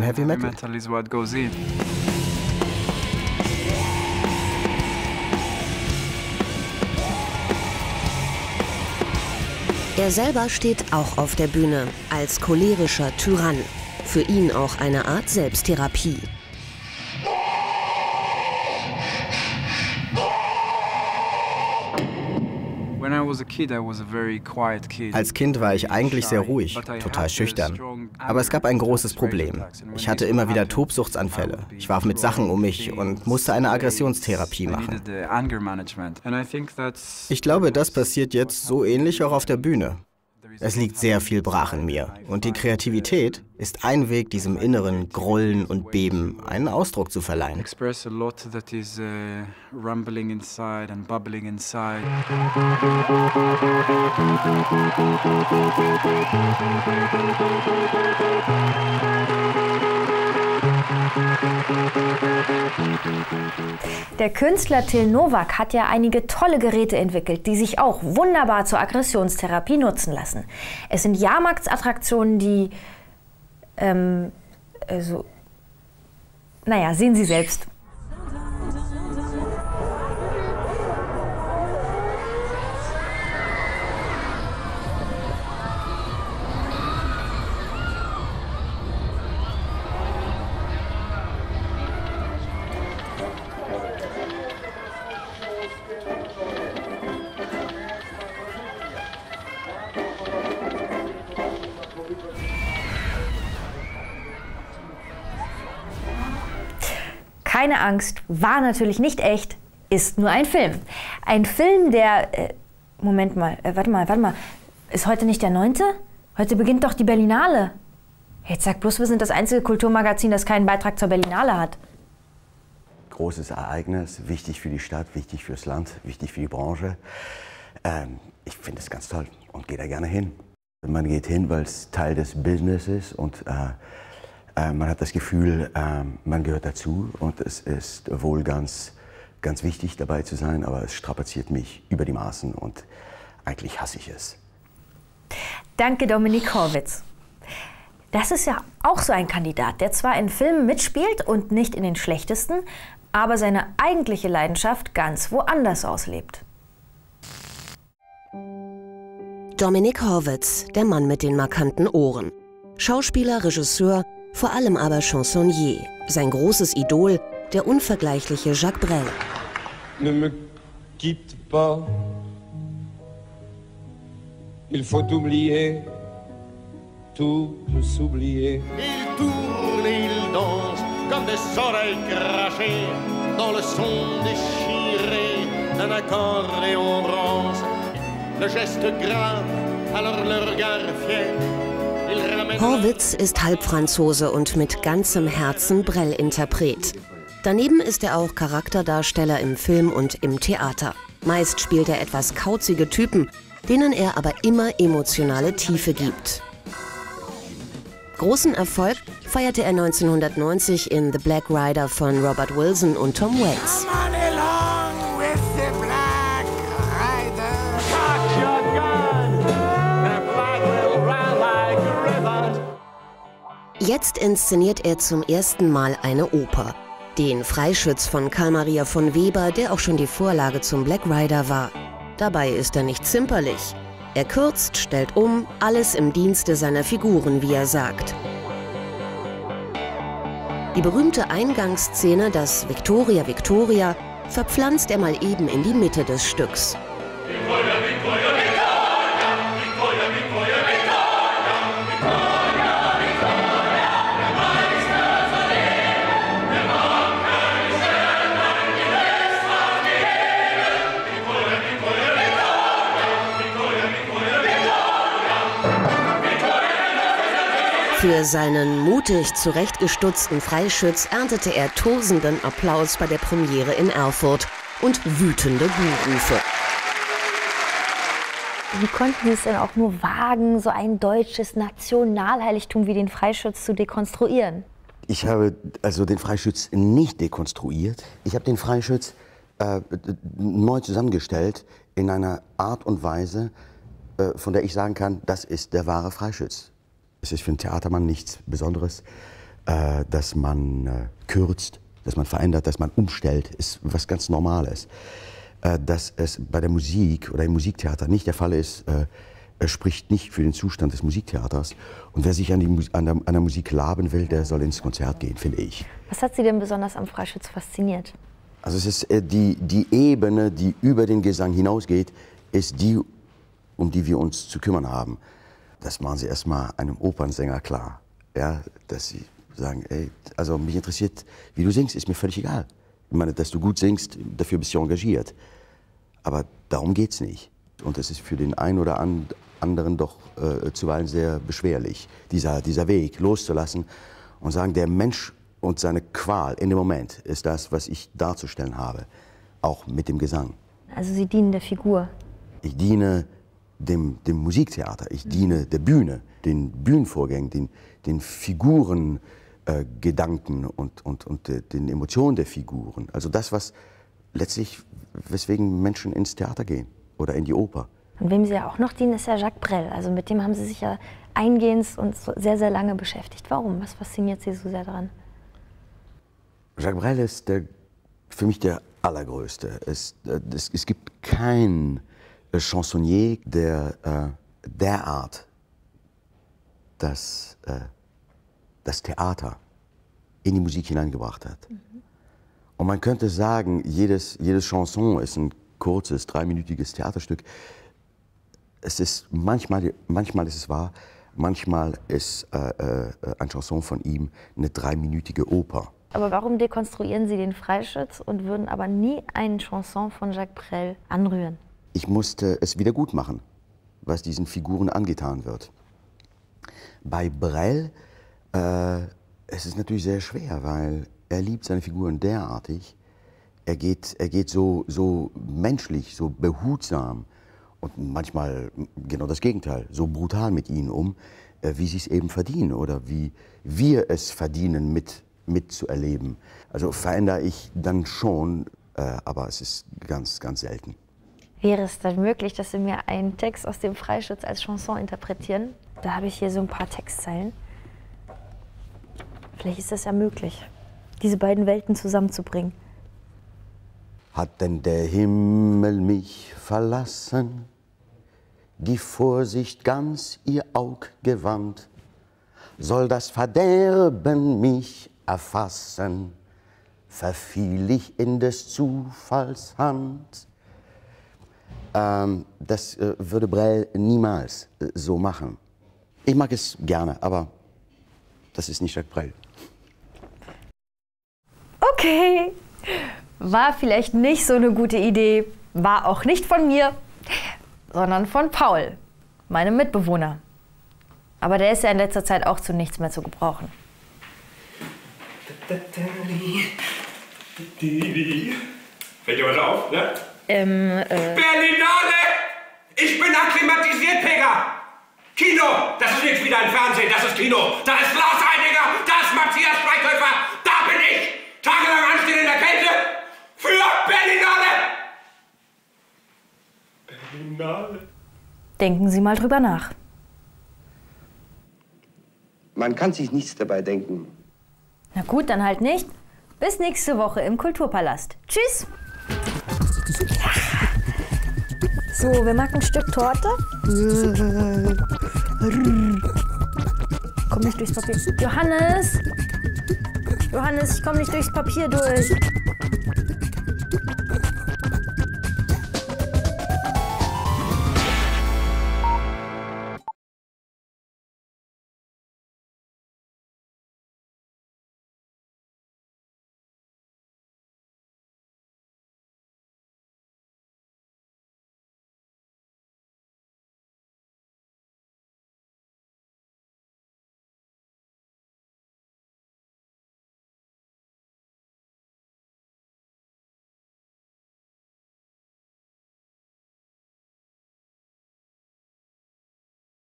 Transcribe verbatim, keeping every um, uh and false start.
Heavy Metal. Er selber steht auch auf der Bühne als cholerischer Tyrann. Für ihn auch eine Art Selbsttherapie. Als Kind war ich eigentlich sehr ruhig, total schüchtern. Aber es gab ein großes Problem. Ich hatte immer wieder Tobsuchtsanfälle. Ich warf mit Sachen um mich und musste eine Aggressionstherapie machen. Ich glaube, das passiert jetzt so ähnlich auch auf der Bühne. Es liegt sehr viel brach in mir. Und die Kreativität ist ein Weg, diesem inneren Grollen und Beben einen Ausdruck zu verleihen. Der Künstler Till Novak hat ja einige tolle Geräte entwickelt, die sich auch wunderbar zur Aggressionstherapie nutzen lassen. Es sind Jahrmarktsattraktionen, die, ähm, also, naja, sehen Sie selbst. Keine Angst, war natürlich nicht echt, ist nur ein Film. Ein Film, der, äh, Moment mal, äh, warte mal, warte mal, ist heute nicht der neunte? Heute beginnt doch die Berlinale. Jetzt sag bloß, wir sind das einzige Kulturmagazin, das keinen Beitrag zur Berlinale hat. Großes Ereignis, wichtig für die Stadt, wichtig fürs Land, wichtig für die Branche. Ähm, ich finde es ganz toll und gehe da gerne hin. Man geht hin, weil es Teil des Business ist und äh, man hat das Gefühl, man gehört dazu und es ist wohl ganz, ganz wichtig dabei zu sein, aber es strapaziert mich über die Maßen und eigentlich hasse ich es. Danke, Dominik Horwitz. Das ist ja auch so ein Kandidat, der zwar in Filmen mitspielt und nicht in den schlechtesten, aber seine eigentliche Leidenschaft ganz woanders auslebt. Dominik Horwitz, der Mann mit den markanten Ohren. Schauspieler, Regisseur, vor allem aber Chansonnier. Sein großes Idol, der unvergleichliche Jacques Brel. Ne me quitte pas. Il faut oublier, tout s'oublier. Il tourne, il danse, comme des oreilles crachées, dans le son déchiré d'un accordéon rance. Le geste grave, alors le regard fier. Horwitz ist halb Franzose und mit ganzem Herzen Brel-Interpret. Daneben ist er auch Charakterdarsteller im Film und im Theater. Meist spielt er etwas kauzige Typen, denen er aber immer emotionale Tiefe gibt. Großen Erfolg feierte er neunzehnhundertneunzig in The Black Rider von Robert Wilson und Tom Waits. Jetzt inszeniert er zum ersten Mal eine Oper. Den Freischütz von Karl Maria von Weber, der auch schon die Vorlage zum Black Rider war. Dabei ist er nicht zimperlich. Er kürzt, stellt um, alles im Dienste seiner Figuren, wie er sagt. Die berühmte Eingangsszene, das Victoria, Victoria, verpflanzt er mal eben in die Mitte des Stücks. Für seinen mutig zurechtgestutzten Freischütz erntete er tosenden Applaus bei der Premiere in Erfurt und wütende Buhrufe. Wie konnten Sie es denn auch nur wagen, so ein deutsches Nationalheiligtum wie den Freischütz zu dekonstruieren? Ich habe also den Freischütz nicht dekonstruiert. Ich habe den Freischütz äh, neu zusammengestellt in einer Art und Weise, äh, von der ich sagen kann, das ist der wahre Freischütz. Es ist für einen Theatermann nichts Besonderes. Äh, dass man äh, kürzt, dass man verändert, dass man umstellt, ist was ganz Normales. Äh, dass es bei der Musik oder im Musiktheater nicht der Fall ist, äh, er spricht nicht für den Zustand des Musiktheaters. Und wer sich an, die, an, der, an der Musik laben will, der soll ins Konzert gehen, finde ich. Was hat Sie denn besonders am Freischütz fasziniert? Also es ist äh, die, die Ebene, die über den Gesang hinausgeht, ist die, um die wir uns zu kümmern haben. Das machen Sie erstmal einem Opernsänger klar, ja, dass Sie sagen, ey, also mich interessiert, wie du singst, ist mir völlig egal. Ich meine, dass du gut singst, dafür bist du engagiert. Aber darum geht's nicht. Und es ist für den einen oder anderen doch äh, zuweilen sehr beschwerlich, dieser, dieser Weg loszulassen und sagen, der Mensch und seine Qual in dem Moment ist das, was ich darzustellen habe, auch mit dem Gesang. Also Sie dienen der Figur? Ich diene dem, dem Musiktheater, ich diene der Bühne, den Bühnenvorgängen, den, den Figuren, Äh, Gedanken und, und, und äh, den Emotionen der Figuren. Also das, was letztlich, weswegen Menschen ins Theater gehen oder in die Oper. Und wem Sie ja auch noch dienen, ist ja Jacques Brel. Also mit dem haben Sie sich ja eingehend und so sehr, sehr lange beschäftigt. Warum? Was fasziniert Sie so sehr daran? Jacques Brel ist der, für mich der Allergrößte. Es, äh, es, es gibt keinen äh, Chansonnier, der äh, derart das äh, das Theater in die Musik hineingebracht hat. Mhm. Und man könnte sagen, jedes, jedes Chanson ist ein kurzes, dreiminütiges Theaterstück. Es ist manchmal, manchmal ist es wahr, manchmal ist äh, äh, ein Chanson von ihm eine dreiminütige Oper. Aber warum dekonstruieren Sie den Freischütz und würden aber nie einen Chanson von Jacques Brel anrühren? Ich musste es wieder gut machen, was diesen Figuren angetan wird. Bei Brel Äh, es ist natürlich sehr schwer, weil er liebt seine Figuren derartig. Er geht, er geht so, so menschlich, so behutsam und manchmal genau das Gegenteil, so brutal mit ihnen um, äh, wie sie es eben verdienen oder wie wir es verdienen, mit, mitzuerleben. Also verändere ich dann schon, äh, aber es ist ganz, ganz selten. Wäre es dann möglich, dass Sie mir einen Text aus dem Freischütz als Chanson interpretieren? Da habe ich hier so ein paar Textzeilen. Vielleicht ist das ja möglich, diese beiden Welten zusammenzubringen. Hat denn der Himmel mich verlassen, die Vorsicht ganz ihr Aug gewandt? Soll das Verderben mich erfassen, verfiel ich in des Zufalls Hand? Ähm, das äh, würde Brel niemals äh, so machen. Ich mag es gerne, aber das ist nicht Jacques Brel. Okay, war vielleicht nicht so eine gute Idee, war auch nicht von mir, sondern von Paul, meinem Mitbewohner. Aber der ist ja in letzter Zeit auch zu nichts mehr zu gebrauchen. Fällt dir was auf, ne? Ähm, äh... Berlinale! Ich bin akklimatisiert, Pegger! Kino! Das ist nicht wieder ein Fernsehen, das ist Kino! Da ist Lars Eidinger, da ist Matthias Schweighöfer, da bin ich! Tagelang anstehen in der Kälte für Berlinale! Berlinale? Denken Sie mal drüber nach. Man kann sich nichts dabei denken. Na gut, dann halt nicht. Bis nächste Woche im Kulturpalast. Tschüss! So, wer mag ein Stück Torte? Komm nicht durchs Papier. Johannes! Johannes, ich komm nicht durchs Papier durch.